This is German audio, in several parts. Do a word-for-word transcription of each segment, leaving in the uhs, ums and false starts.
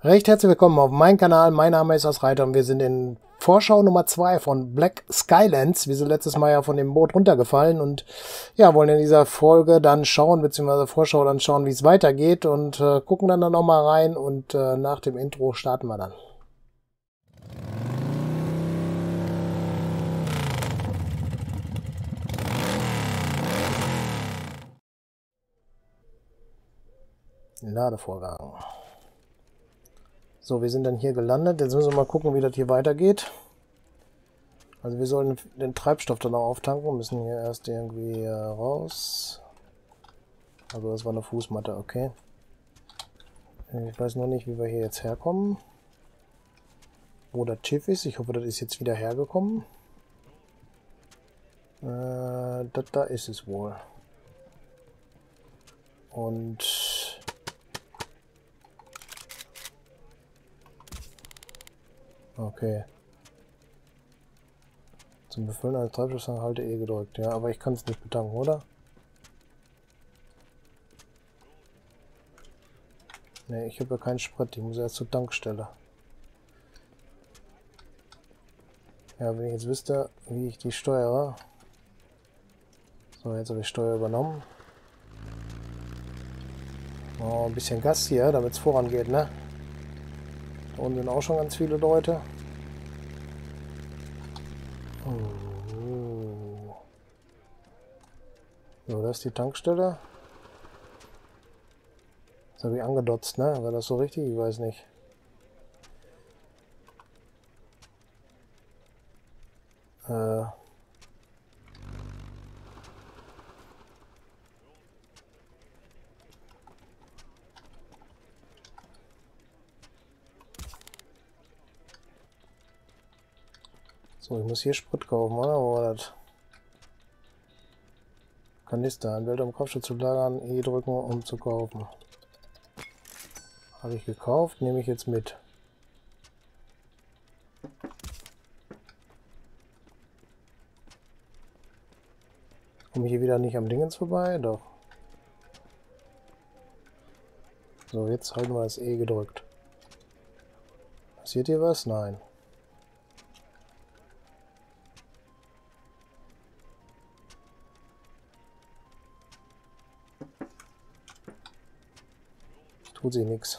Recht herzlich willkommen auf meinem Kanal. Mein Name ist Asreiter und wir sind in Vorschau Nummer zwei von Black Skylands. Wir sind letztes Mal ja von dem Boot runtergefallen und ja, wollen in dieser Folge dann schauen, beziehungsweise Vorschau dann schauen, wie es weitergeht und äh, gucken dann, dann nochmal rein und äh, nach dem Intro starten wir dann. Ladevorgang. So, wir sind dann hier gelandet. Jetzt müssen wir mal gucken, wie das hier weitergeht. Also wir sollen den Treibstoff dann auch auftanken. Wir müssen hier erst irgendwie äh, raus. Also das war eine Fußmatte, okay. Ich weiß noch nicht, wie wir hier jetzt herkommen. Wo das Schiff ist. Ich hoffe, das ist jetzt wieder hergekommen. Äh, das da ist es wohl. Und... Okay. Zum Befüllen eines Treibstoffs halte E gedrückt. Ja, aber ich kann es nicht betanken, oder? Ne, ich habe ja keinen Sprit. Ich muss erst zur Tankstelle. Ja, wenn ich jetzt wüsste, wie ich die steuere. So, jetzt habe ich Steuer übernommen. Oh, ein bisschen Gas hier, damit es vorangeht, ne? Da unten sind auch schon ganz viele Leute. Oh. So, das ist die Tankstelle. Das habe ich angedotzt, ne? War das so richtig? Ich weiß nicht. Äh. So, ich muss hier Sprit kaufen, oder? Wo war das? Kanister, ein Behälter um Kraftstoff zu lagern, E drücken, um zu kaufen. Habe ich gekauft, nehme ich jetzt mit. Komme ich hier wieder nicht am Dingens vorbei? Doch. So, jetzt halten wir das E gedrückt. Passiert hier was? Nein. Tut sich nichts.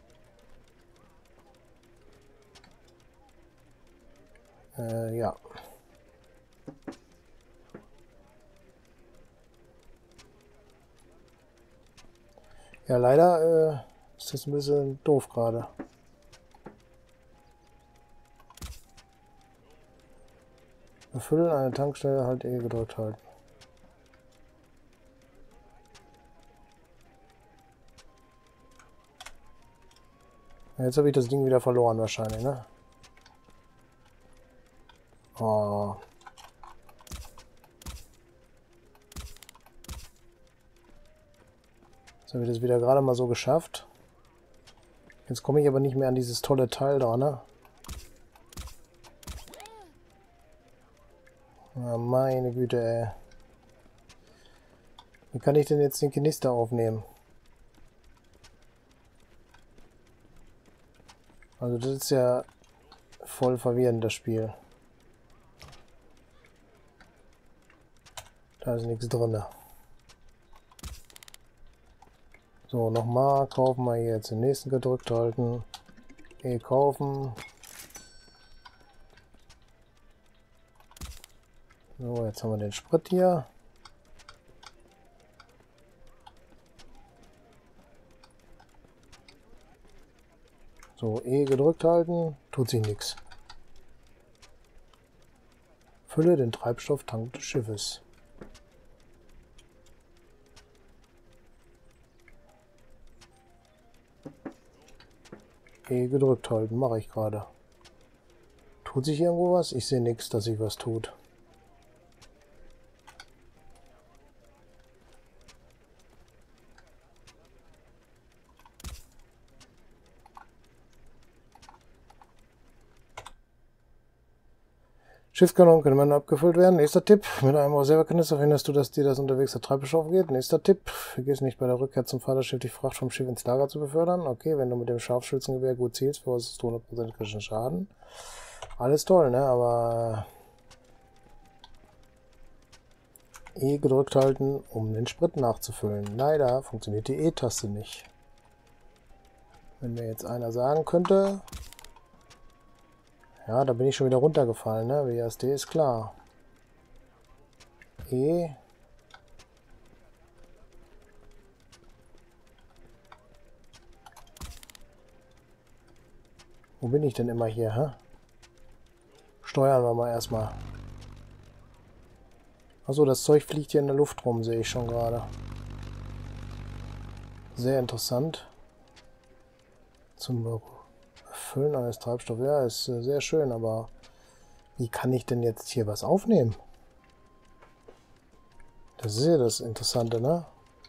Äh, ja. Ja, leider äh, ist das ein bisschen doof gerade. Befüllen eine Tankstelle, halt E gedrückt halten. Jetzt habe ich das Ding wieder verloren wahrscheinlich, ne? Oh. Jetzt habe ich das wieder gerade mal so geschafft. Jetzt komme ich aber nicht mehr an dieses tolle Teil da, ne? Oh, meine Güte, ey. Wie kann ich denn jetzt den Kanister aufnehmen? Also das ist ja voll verwirrend, das Spiel. Da ist nichts drin. So, nochmal kaufen wir hier jetzt den nächsten gedrückt halten. E kaufen. So, jetzt haben wir den Sprit hier. So, E gedrückt halten, tut sich nichts. Fülle den Treibstofftank des Schiffes. E gedrückt halten, mache ich gerade. Tut sich irgendwo was? Ich sehe nichts, dass sich was tut. Schiffskanonen können manuell abgefüllt werden. Nächster Tipp. Mit einem Reservekanister verhinderst du, dass dir das unterwegs der Treibstoff aufgeht. Nächster Tipp. Vergiss nicht bei der Rückkehr zum Vaterschiff die Fracht vom Schiff ins Lager zu befördern. Okay, wenn du mit dem Scharfschützengewehr gut zielst, verursacherst du hundert Prozent kritischen Schaden. Alles toll, ne? Aber E gedrückt halten, um den Sprit nachzufüllen. Leider funktioniert die E-Taste nicht. Wenn mir jetzt einer sagen könnte... Ja, da bin ich schon wieder runtergefallen, ne? W A S D ist klar. E. Wo bin ich denn immer hier, hä? Steuern wir mal erstmal. Achso, das Zeug fliegt hier in der Luft rum, sehe ich schon gerade. Sehr interessant. Zum Füllen eines Treibstoffs. Ja, ist äh, sehr schön, aber wie kann ich denn jetzt hier was aufnehmen? Das ist ja das Interessante, ne?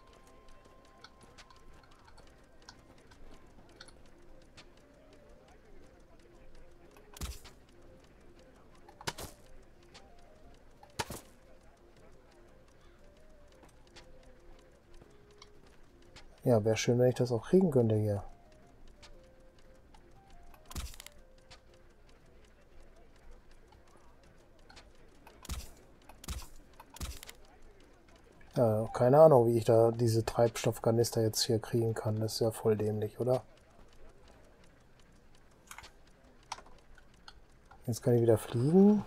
Ja, wäre schön, wenn ich das auch kriegen könnte hier. Ja, keine Ahnung, wie ich da diese Treibstoffkanister jetzt hier kriegen kann. Das ist ja voll dämlich, oder? Jetzt kann ich wieder fliegen.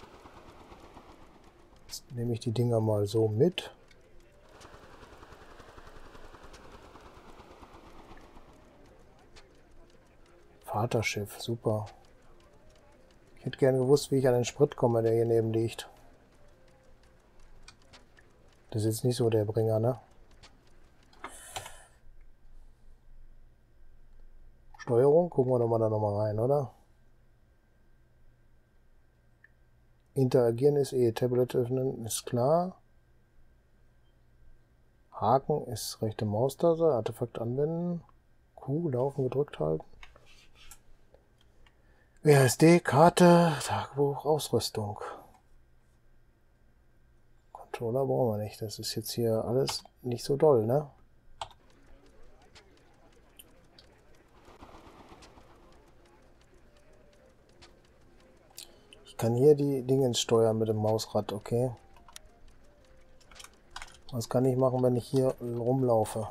Jetzt nehme ich die Dinger mal so mit. Vaterschiff, super. Ich hätte gerne gewusst, wie ich an den Sprit komme, der hier neben liegt. Das ist jetzt nicht so der Bringer, ne? Steuerung, gucken wir doch mal da nochmal rein, oder? Interagieren ist eh. Tablet öffnen ist klar. Haken ist rechte Maustaste. Artefakt anwenden. Q, laufen, gedrückt halten. W A S D, Karte, Tagebuch, Ausrüstung. Controller brauchen wir nicht. Das ist jetzt hier alles nicht so doll, ne? Ich kann hier die Dinge steuern mit dem Mausrad, okay. Was kann ich machen, wenn ich hier rumlaufe?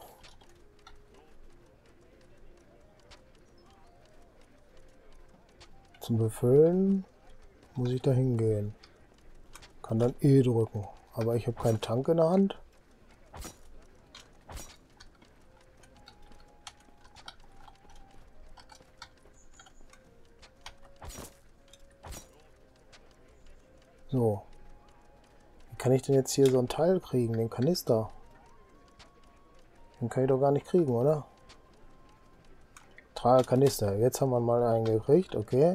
Zum Befüllen muss ich da hingehen. Kann dann E drücken. Aber ich habe keinen Tank in der Hand. So. Wie kann ich denn jetzt hier so ein Teil kriegen? Den Kanister. Den kann ich doch gar nicht kriegen, oder? Trage Kanister. Jetzt haben wir mal einen gekriegt. Okay.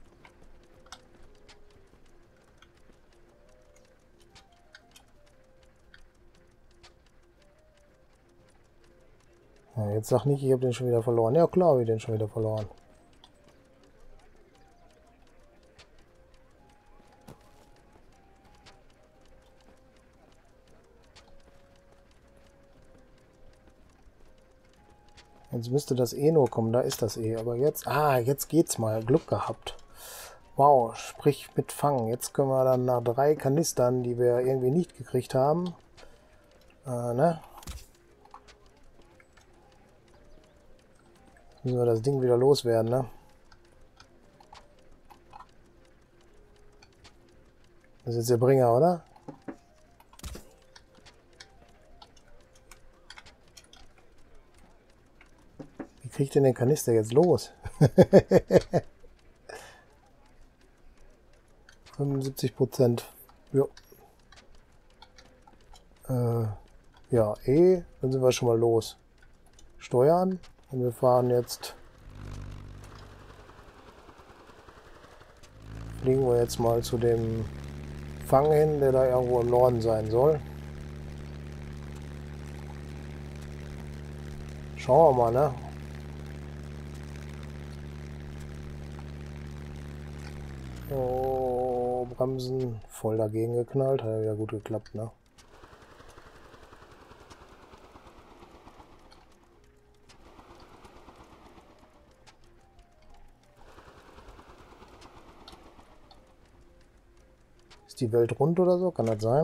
Ja, jetzt sag nicht, ich habe den schon wieder verloren. Ja klar, habe ich den schon wieder verloren. Jetzt müsste das E nur kommen, da ist das E. Aber jetzt, ah, jetzt geht's mal. Glück gehabt. Wow, sprich mit Fangen. Jetzt können wir dann nach drei Kanistern, die wir irgendwie nicht gekriegt haben, äh, ne? Müssen wir das Ding wieder loswerden, ne? Das ist jetzt der Bringer, oder? Wie kriegt denn den Kanister jetzt los? fünfundsiebzig Prozent. Ja. Äh, ja, E, dann sind wir schon mal los. Steuern. Und wir fahren jetzt. Fliegen wir jetzt mal zu dem Fang hin, der da irgendwo im Norden sein soll. Schauen wir mal, ne? Oh, Bremsen. Voll dagegen geknallt. Hat ja wieder gut geklappt, ne? Ist die Welt rund oder so? Kann das sein?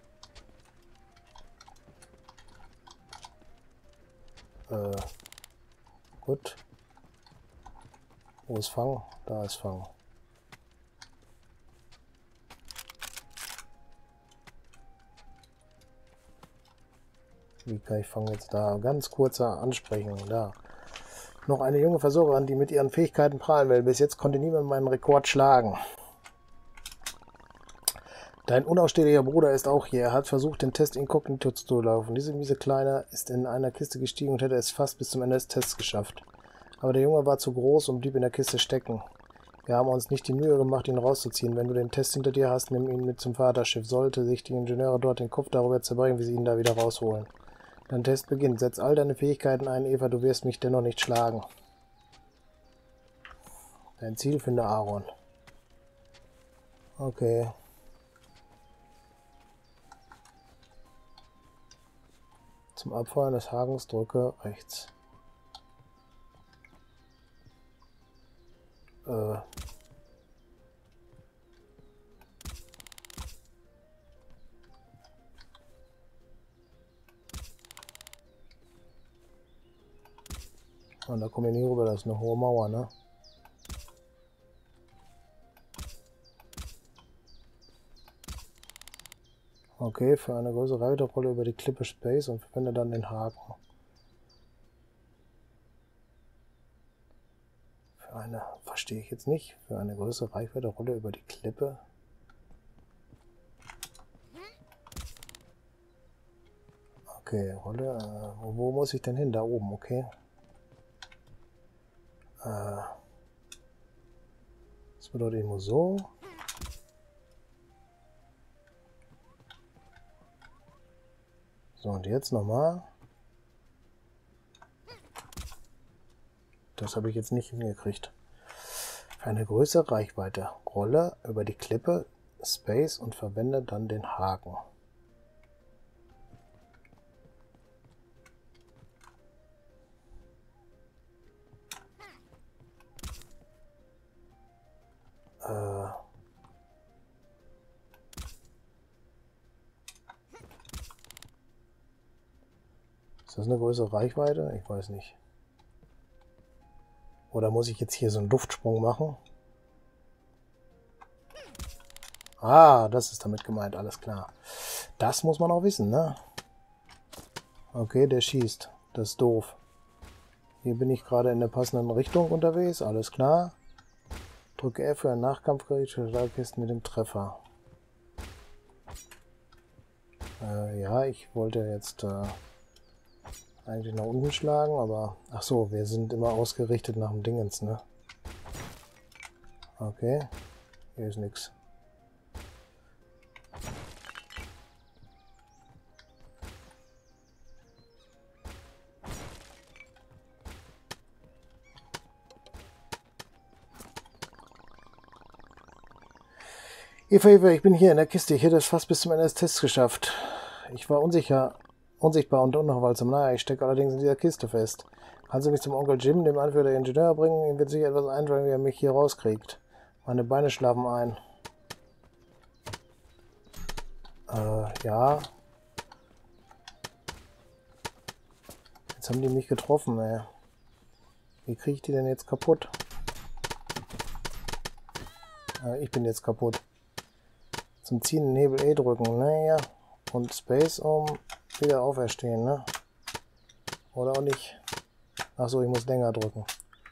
Äh, gut. Wo ist Fang? Da ist Fang. Wie kann ich Fang jetzt da? Ganz kurzer Ansprechung. Da. Noch eine junge Versorgerin, die mit ihren Fähigkeiten prahlen will. Bis jetzt konnte niemand meinen Rekord schlagen. Dein unausstehlicher Bruder ist auch hier. Er hat versucht, den Test inkognito zu laufen. Diese miese Kleine ist in einer Kiste gestiegen und hätte es fast bis zum Ende des Tests geschafft. Aber der Junge war zu groß und blieb in der Kiste stecken. Wir haben uns nicht die Mühe gemacht, ihn rauszuziehen. Wenn du den Test hinter dir hast, nimm ihn mit zum Vaterschiff. Sollte sich die Ingenieure dort den Kopf darüber zerbrechen, wie sie ihn da wieder rausholen. Dein Test beginnt. Setz all deine Fähigkeiten ein, Eva, du wirst mich dennoch nicht schlagen. Dein Ziel finde Aaron. Okay. Zum Abfeuern des Hagens drücke rechts. Äh. Und da komme ich nie rüber, das ist eine hohe Mauer, ne? Okay, für eine größere Reiterrolle über die Klippe Space und verwende dann den Haken. Für eine, verstehe ich jetzt nicht, für eine größere Reichweite-Rolle über die Klippe. Okay, Rolle, äh, wo, wo muss ich denn hin? Da oben, okay. Äh, das bedeutet, ich muss so. So, und jetzt nochmal. Das habe ich jetzt nicht hingekriegt. Für eine größere Reichweite rolle über die Klippe Space und verwende dann den Haken. Äh Ist das eine größere Reichweite? Ich weiß nicht. Oder muss ich jetzt hier so einen Luftsprung machen? Ah, das ist damit gemeint, alles klar. Das muss man auch wissen, ne? Okay, der schießt. Das ist doof. Hier bin ich gerade in der passenden Richtung unterwegs, alles klar. Drücke F für ein Nachkampfgerät für Stahlkisten mit dem Treffer. Äh, ja, ich wollte jetzt äh, eigentlich nach unten schlagen, aber... Ach so, wir sind immer ausgerichtet nach dem Dingens, ne? Okay. Hier ist nichts. Eva, Eva, ich bin hier in der Kiste. Ich hätte es fast bis zum Ende des Tests geschafft. Ich war unsicher... Unsichtbar und unaufhaltsam. Naja, ich stecke allerdings in dieser Kiste fest. Kannst du mich zum Onkel Jim, dem Anführer der Ingenieure, bringen? Ihm wird sicher etwas einfallen, wie er mich hier rauskriegt. Meine Beine schlafen ein. Äh, ja. Jetzt haben die mich getroffen, ey. Wie kriege ich die denn jetzt kaputt? Äh, ich bin jetzt kaputt. Zum Ziehen Nebel E drücken, naja. Und Space um... Wieder auferstehen, ne? Oder auch nicht. Achso, ich muss länger drücken.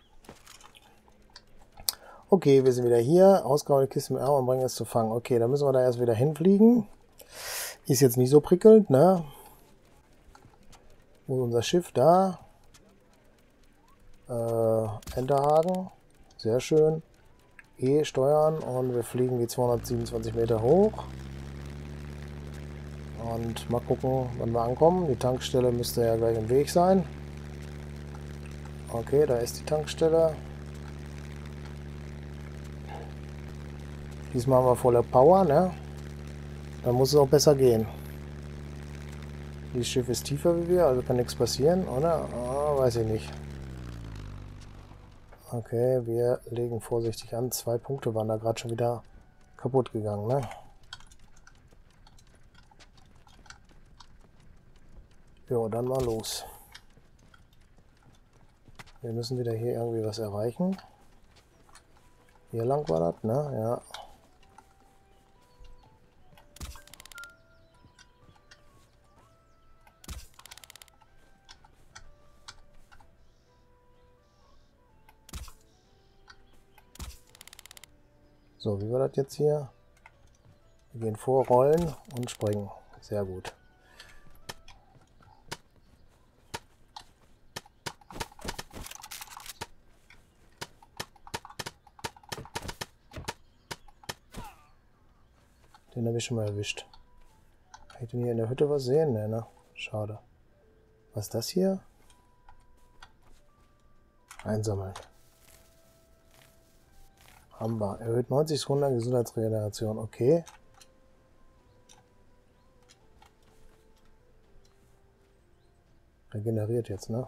Okay, wir sind wieder hier. Ausgrauen die Kiste mit Arm und bringen es zu fangen. Okay, dann müssen wir da erst wieder hinfliegen. Ist jetzt nicht so prickelnd, ne? Wo ist unser Schiff? Da. Äh, Enterhaken. Sehr schön. E steuern und wir fliegen die zweihundertsiebenundzwanzig Meter hoch. Und mal gucken, wann wir ankommen. Die Tankstelle müsste ja gleich im Weg sein. Okay, da ist die Tankstelle. Diesmal haben wir volle Power, ne? Dann muss es auch besser gehen. Dieses Schiff ist tiefer wie wir, also kann nichts passieren, oder? Oh, weiß ich nicht. Okay, wir legen vorsichtig an. Zwei Punkte waren da gerade schon wieder kaputt gegangen, ne? Jo, dann mal los. Wir müssen wieder hier irgendwie was erreichen. Hier lang war das, ne? Ja. So, wie war das jetzt hier? Wir gehen vor, rollen und springen. Sehr gut. Den habe ich schon mal erwischt. Kann ich denn hier in der Hütte was sehen? Ne, ne? Schade. Was ist das hier? Einsammeln. Amber. Erhöht neunzig Sekunden Gesundheitsregeneration. Okay. Regeneriert jetzt, ne?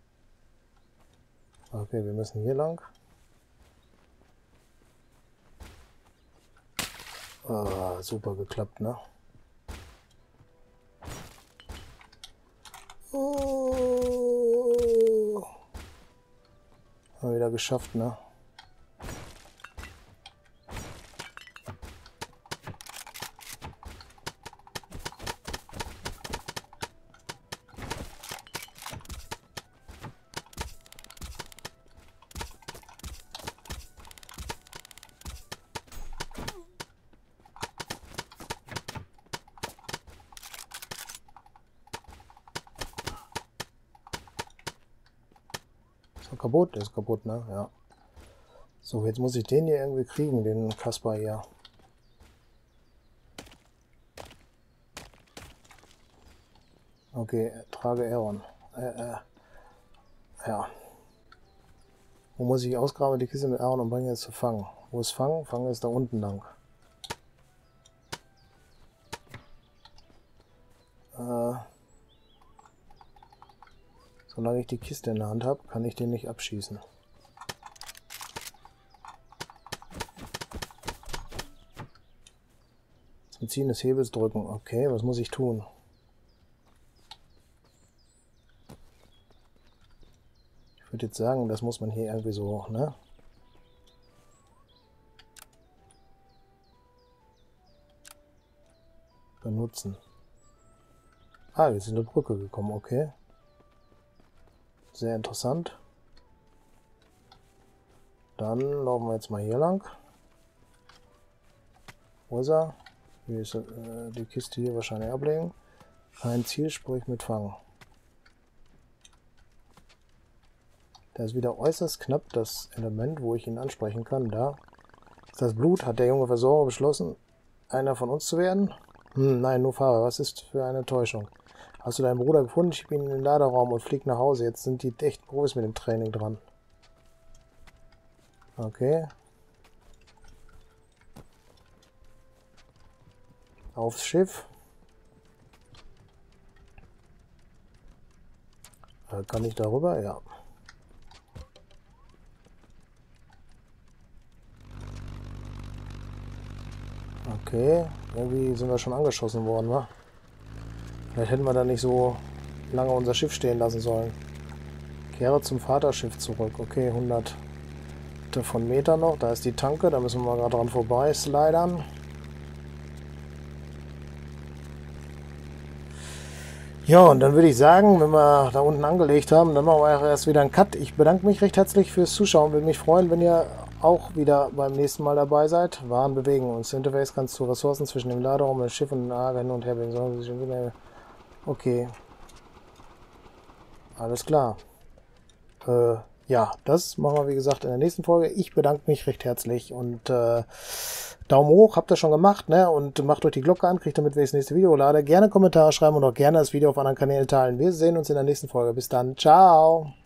Okay, wir müssen hier lang. Ah, super geklappt, ne? Oh. Haben wir wieder geschafft, ne? Ist er kaputt? Ist kaputt, ne? Ja. So, jetzt muss ich den hier irgendwie kriegen, den Kasper hier. Okay, trage Aaron. Äh, äh. Ja. Wo muss ich ausgraben die Kiste mit Aaron und bringe jetzt zu Fangen? Wo ist Fangen? Fangen ist da unten lang. Äh. Solange ich die Kiste in der Hand habe, kann ich den nicht abschießen. Zum Ziehen des Hebels drücken. Okay, was muss ich tun? Ich würde jetzt sagen, das muss man hier irgendwie so, ne? Benutzen. Ah, jetzt ist eine Brücke gekommen, okay. Sehr interessant. Dann laufen wir jetzt mal hier lang. Wo ist er? Hier ist äh, die Kiste hier wahrscheinlich ablegen. Kein Ziel, sprich mit Fangen. Da ist wieder äußerst knapp das Element, wo ich ihn ansprechen kann. Da ist das Blut. Hat der junge Versorger beschlossen, einer von uns zu werden? Hm, nein, nur Fahrer. Was ist für eine Täuschung? Hast du deinen Bruder gefunden? Schieb ihn in den Laderaum und flieg nach Hause. Jetzt sind die echten Profis mit dem Training dran. Okay. Aufs Schiff. Äh, kann ich darüber? Ja. Okay. Irgendwie sind wir schon angeschossen worden, wa? Vielleicht hätten wir da nicht so lange unser Schiff stehen lassen sollen. Kehre zum Vaterschiff zurück. Okay, hundert von Meter noch. Da ist die Tanke. Da müssen wir mal gerade dran vorbei slidern. Ja, und dann würde ich sagen, wenn wir da unten angelegt haben, dann machen wir erst wieder einen Cut. Ich bedanke mich recht herzlich fürs Zuschauen. Würde mich freuen, wenn ihr auch wieder beim nächsten Mal dabei seid. Waren bewegen uns. Das Interface kannst du Ressourcen zwischen dem Laderaum und dem Schiff und dem Lager hin und her bewegen. Okay. Alles klar. Äh, ja, das machen wir wie gesagt in der nächsten Folge. Ich bedanke mich recht herzlich und äh, Daumen hoch, habt ihr schon gemacht, ne? Und macht euch die Glocke an, kriegt damit, wenn ich das nächste Video lade. Gerne Kommentare schreiben und auch gerne das Video auf anderen Kanälen teilen. Wir sehen uns in der nächsten Folge. Bis dann. Ciao.